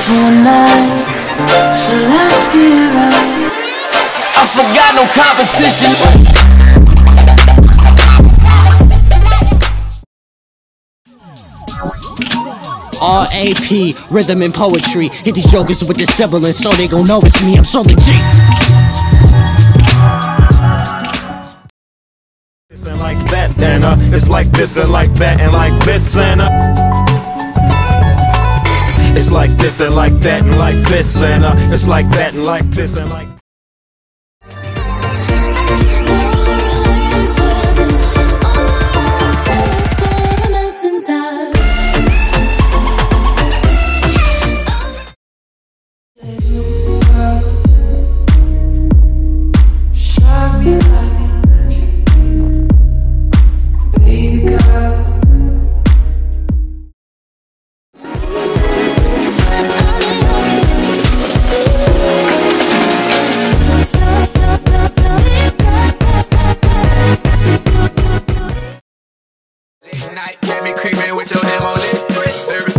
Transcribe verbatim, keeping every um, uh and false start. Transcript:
tonight, so let's get right. I forgot no competition. R A P, rhythm and poetry. Hit these jokers with the sibilance so they gon' know it's me, I'm so legit. This and like that, and uh, it's like this and like that and like this and uh, it's like this and like that and like this and uh, it's like that and like this and like. Night, get me creeping with your demo lit.